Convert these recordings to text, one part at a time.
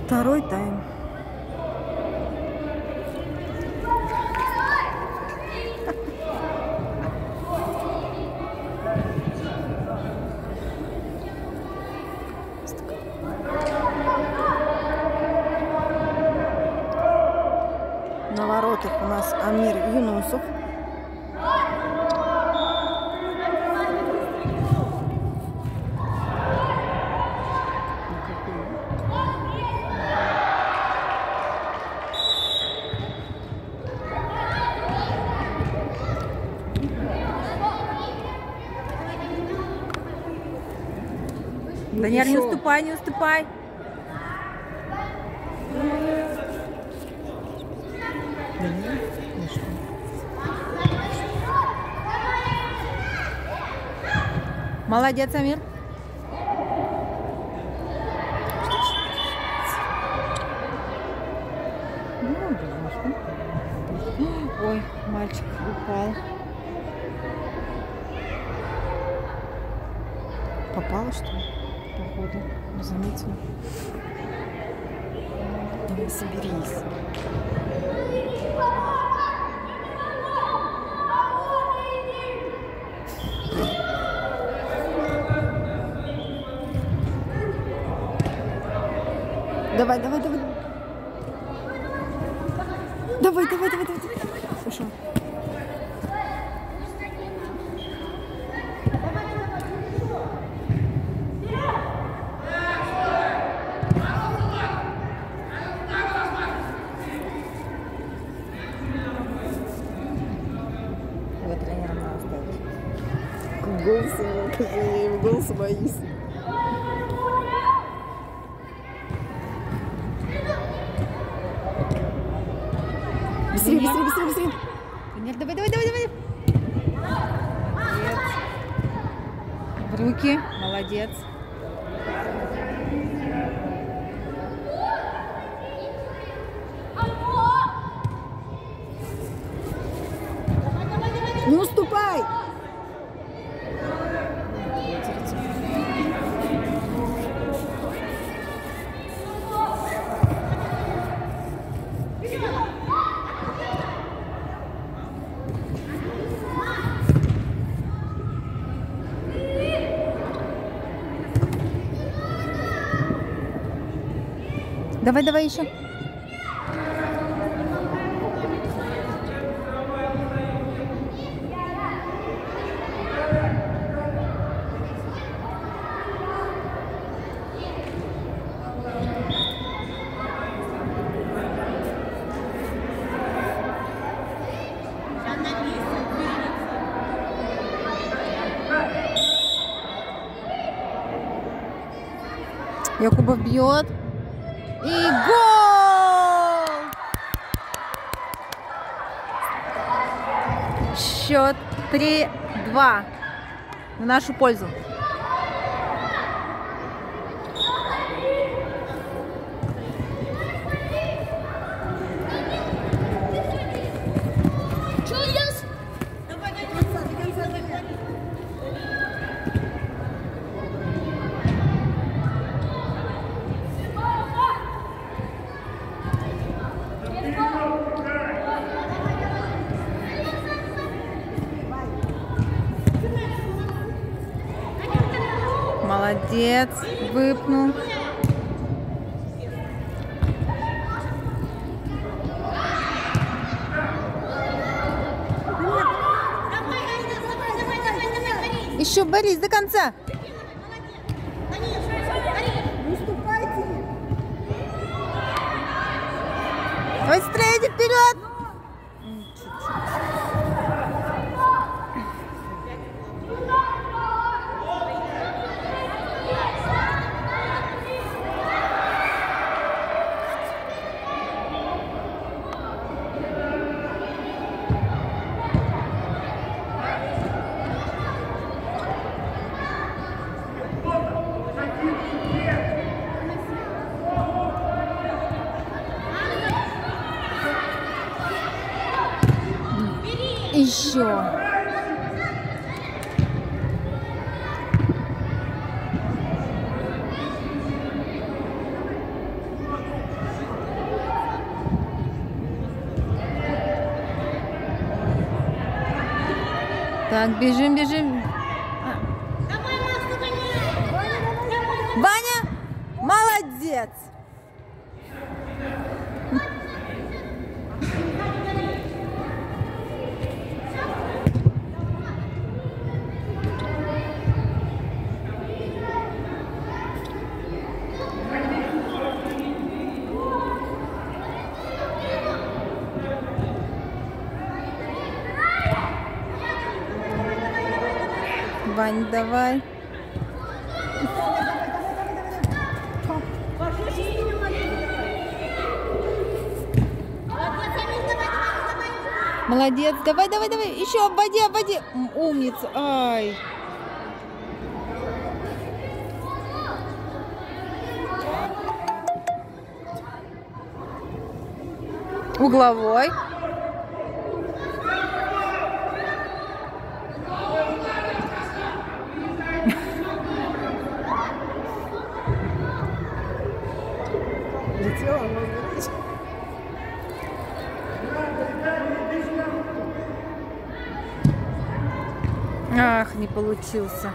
Второй тайм. На воротах у нас Амир Юнусов. Даниэль, не уступай, не уступай. Молодец, Амир. Ой, мальчик упал. Попало, что ли? Походу, не заметила. Давай, соберись. Давай, давай, давай. Давай, давай, давай, давай. Ушел. Его тренером надо оставить. Голос боюсь. Быстрее, быстрее, быстрее, быстрее. Нет, давай, давай, давай, давай. Молодец. В руки. Молодец. Не уступай. Давай, давай еще. Якубов бьет. И гол! Счет 3-2 в нашу пользу. Молодец, выпнул. Еще борись до конца. Давай стреляйте вперед. Еще. Так, бежим, бежим. Ваня, молодец. Вань, давай. Молодец. Давай, давай, давай. Еще обводи, обводи. Умница. Ай. Угловой. Летела, может быть. Ах, не получился.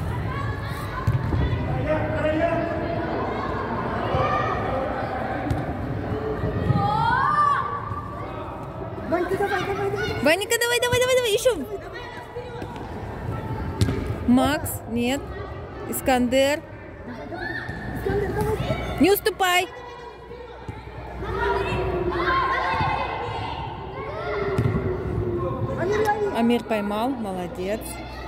Ванька, давай, давай, давай. Ванька, давай, давай, давай, давай, еще. Макс, нет. Искандер. Искандер, давай. Не уступай. Амир, лови. Амир поймал, молодец.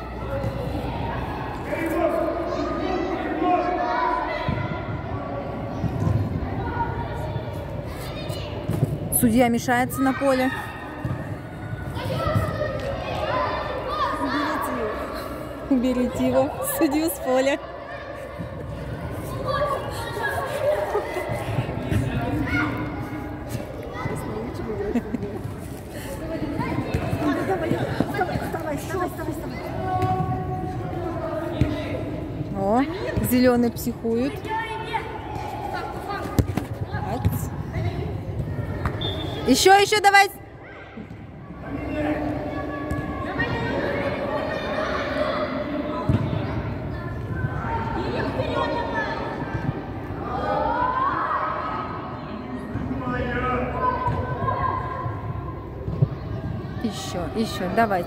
Судья мешается на поле. Уберите его, судью с поля. Вставай, вставай, вставай, вставай. О, зеленый психует. Еще, еще давай. Еще, давайте.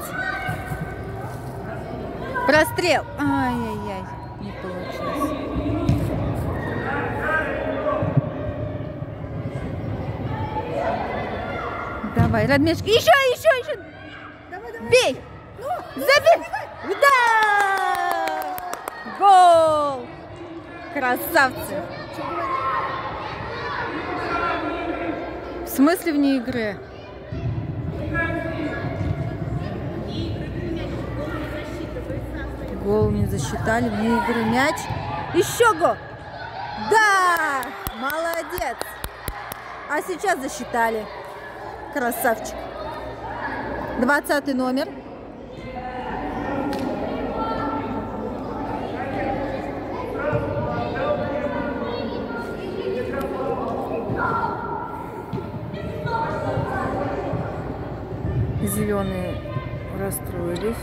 Прострел. Ай-яй-яй, не получилось. Давай, Радмешка. Еще. Давай, давай. Бей. Забей. Да! Гол. Красавцы. В смысле вне игры? Гол не засчитали, вне игры мяч. Еще гол. Да! Молодец. А сейчас засчитали. Красавчик. 20 номер. Зеленые расстроились.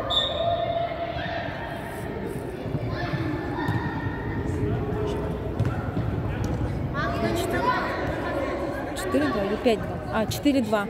Четыре 2 или 5-2? А, 4-2.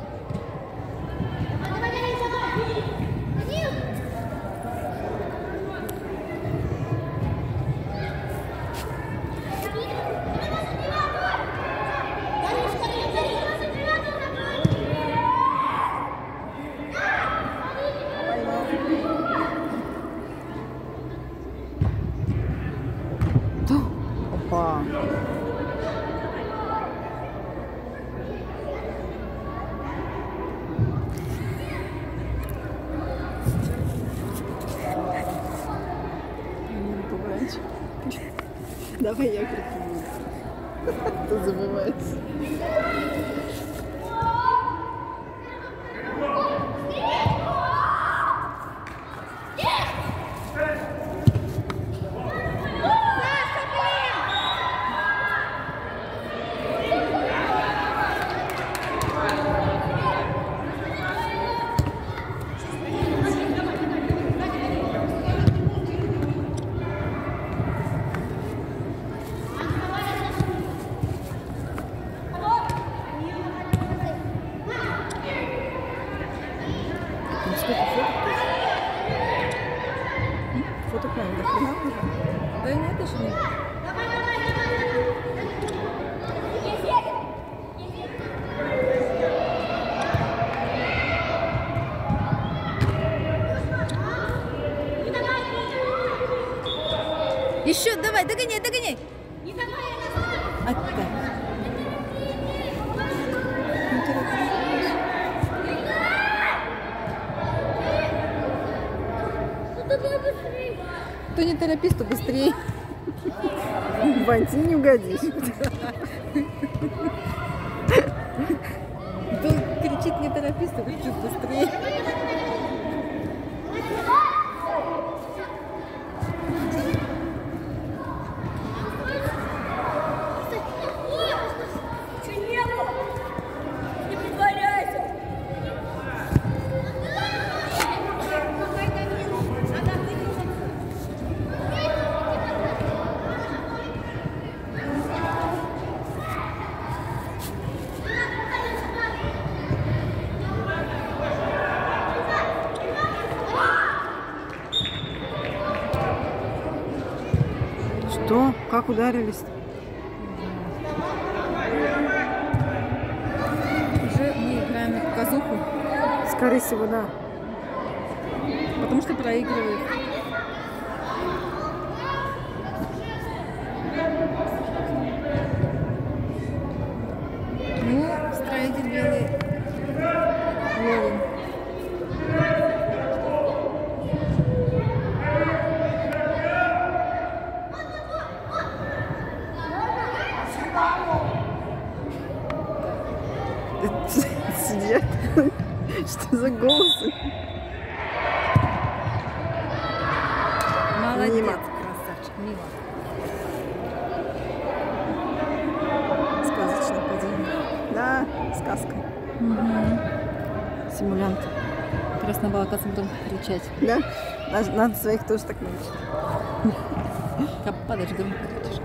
Опа. Давай я прикину. Тут забывается. это же не... Еще, давай, догоняй, догоняй. Отдай. Кто не торопись, то быстрее. Вань, не угодишь. Кто кричит не торопись, то чуть быстрее. Что? Как ударились? Уже мы играем в казуху, Скорее всего, да. потому что проигрывают. Ну, строитель белый ловим. Сидят. Что за голосы? Молодец, Мимо. красавчик, мимо. Сказочное падение. Да, сказка. Симулянт. Интересно было, как потом кричать. Да? Надо своих тоже так научить. Как падаешь, громко кричишь.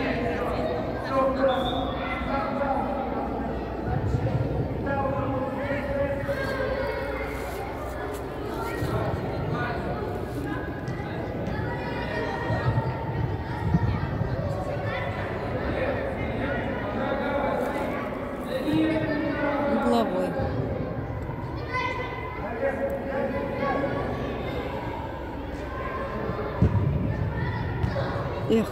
Угловой. Эх.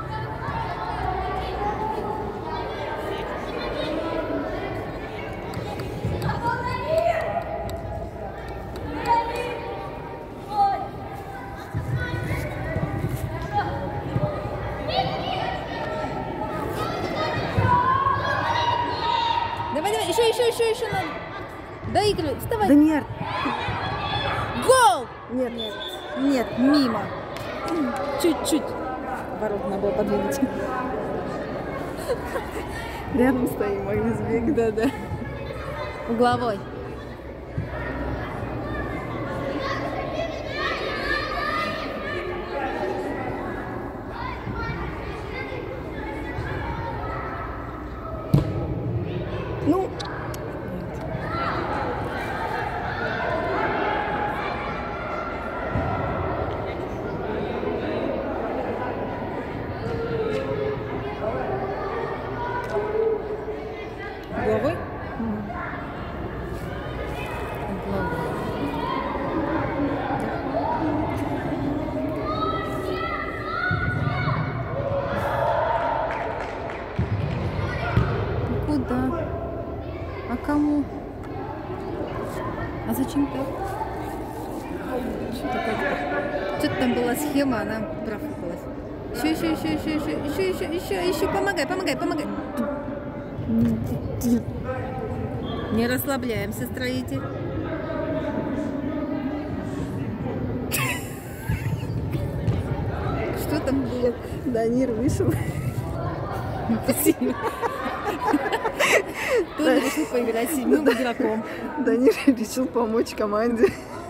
Давай, давай, еще надо. Доигрывай, вставай. Да нет. Гол! Нет. Нет, мимо. Чуть-чуть. Ворот надо было подвинуть. Рядом стоим, могли сбегать. Да. Угловой. Ну. Угловой? Куда? А кому? А зачем так? Что-то там была схема, она профукалась. Еще. Помогай. Не расслабляемся, строитель. Что там было? Данир вышел. Спасибо. Тоже решил поиграть с сильным игроком. Данир решил помочь команде.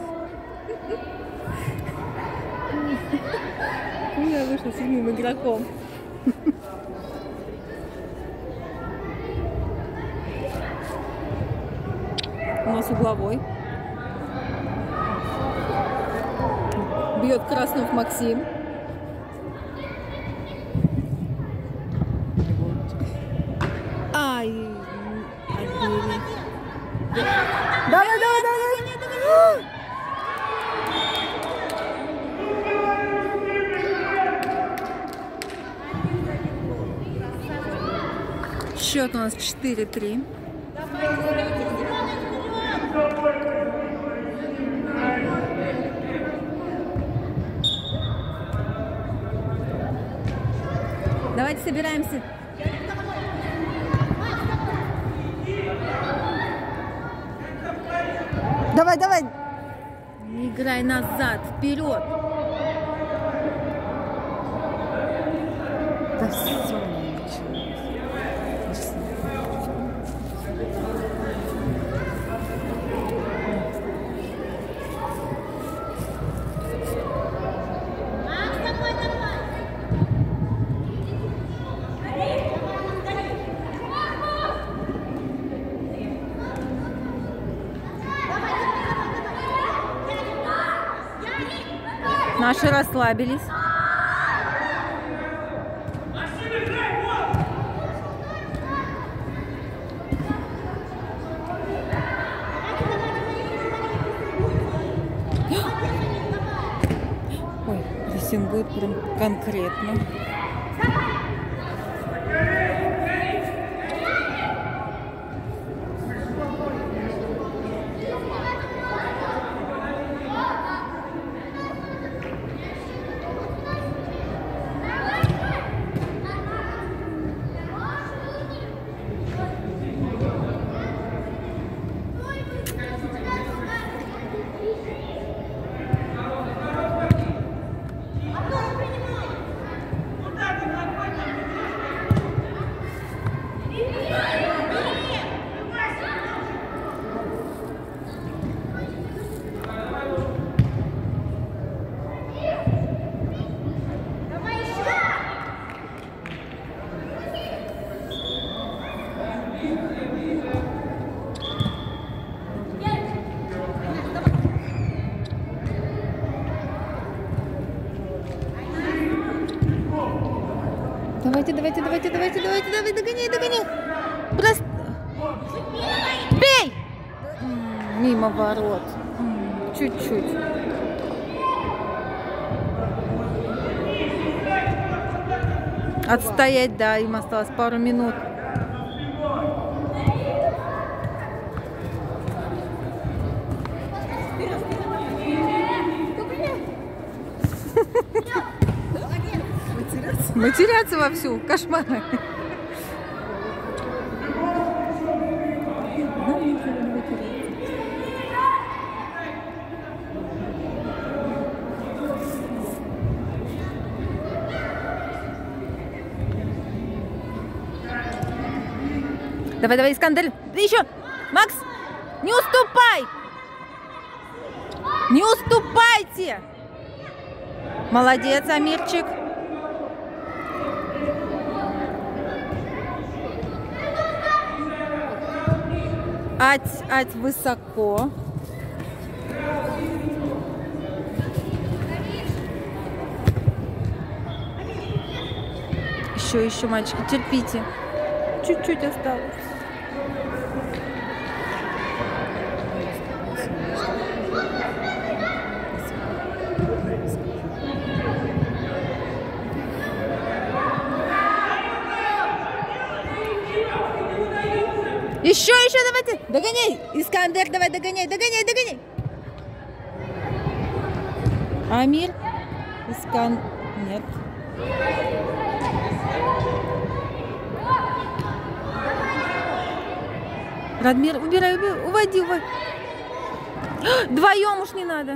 Я вышла сильным игроком. У нас угловой. Бьет Краснов Максим. Ай, отбили. Давай, давай, давай. Счет у нас 4-3. Давайте собираемся. Давай, давай. Не играй назад, вперед. Да все. Наши расслабились. Ой, прессингует прям конкретно. Давайте, давай, догоняй. Просто... Бей! Мимо ворот. Чуть-чуть. Отстоять, да, им осталось пару минут. Матерятся вовсю. Кошмар. Давай, Искандер. Еще. Макс, не уступай. Не уступайте. Молодец, Амирчик. Ать высоко. Еще, мальчики, терпите. Чуть-чуть осталось. Еще, давайте. Догоняй. Искандер, давай, догоняй. Амир. Нет. Радмир, убирай, уводи. Вдвоем уж не надо.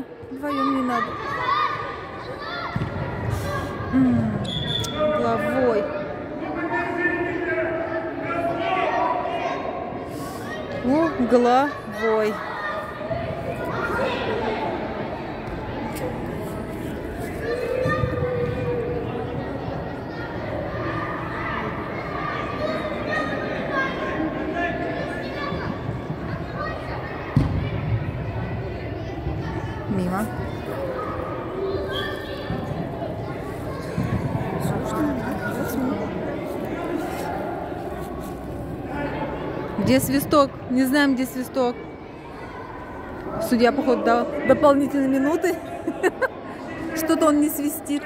Головой. Головой. Мимо. Где свисток? Не знаем, где свисток. Судья, походу, дал дополнительные минуты. Что-то он не свистит.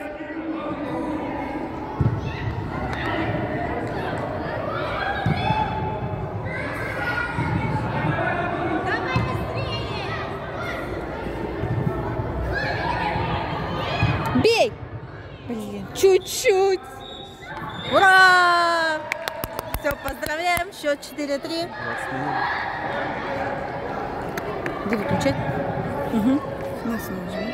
Бей! Блин, чуть-чуть. Ура! Все, поздравляем. Счет 4-3. Где выключать? Нас не нажимай.